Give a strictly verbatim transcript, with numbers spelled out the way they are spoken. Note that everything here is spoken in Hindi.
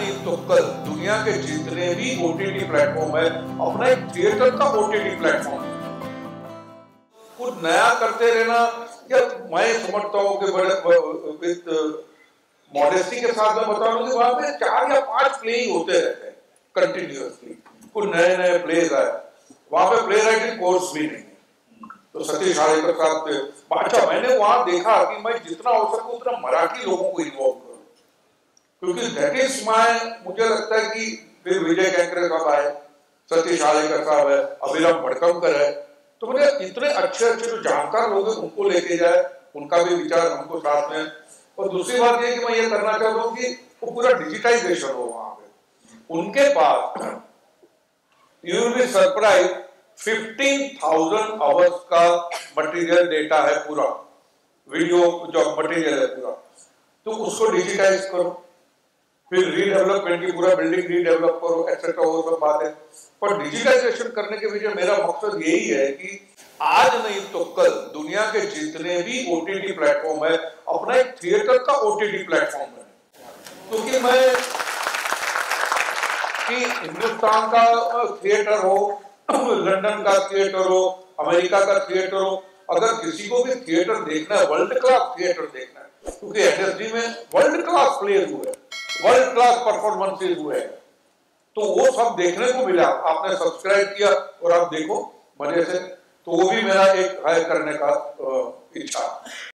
नहीं तो कल दुनिया के जितने भी ओटीटी प्लेटफॉर्म है अपना एक थिएटर का ओटीटी प्लेटफॉर्म कुछ नया करते रहना, या मैं समझता हूँ कि बड़े विद मॉडेस्टी के साथ मैं बता रहा हूँ कि वहां पे चार या पांच प्ले ही होते रहते हैं कंटिन्यूअसली। कुछ नए नए प्लेज आए, वहां पे प्ले राइटिंग कोर्स भी नहीं। तो सतीश हालेकर साहब, अच्छा मैंने वहां देखा कि मैं जितना हो सके उतना मराठी लोगों को इन्वॉल्व करूं, क्योंकि दैट इज माय, मुझे लगता है कि फिर विजय कैंकरे साहब आए, सतीश हालेकर साहब है, अभिराम भड़कमकर है, तो मुझे इतने अच्छे अच्छे जो जानकार लोग हैं उनको लेके जाए, उनका भी विचार हमको साथ में। और दूसरी बात ये कि मैं ये करना चाहता हूँ कि वो पूरा डिजिटाइजेशन हो वहां पे। उनके पास you will be surprise fifteen thousand hours का मटेरियल डेटा है, पूरा वीडियो जो मटेरियल है पूरा, तो उसको डिजिटाइज करो, फिर रीडेवलपमेंट की पूरा बिल्डिंग रीडेवलप करो एक्सेट्रा, वो सब बातें। पर डिजिटाइजेशन करने के पीछे मेरा मकसद यही है कि आज नहीं तो कल दुनिया के जितने भी ओटीटी प्लेटफॉर्म है अपना एक थिएटर का ओटीटी प्लेटफॉर्म है। क्योंकि मैं कि हिंदुस्तान का थिएटर हो, लंदन का थिएटर हो, अमेरिका का थिएटर हो, अगर किसी को भी थिएटर देखना है, वर्ल्ड क्लास थिएटर देखना है, क्योंकि एसएसडी में वर्ल्ड क्लास प्लेज हुए, वर्ल्ड क्लास परफॉर्मेंसेज हुए, तो वो सब देखने को मिला। आपने सब्सक्राइब किया और आप देखो मजे से, तो वो भी मेरा एक है करने का इच्छा।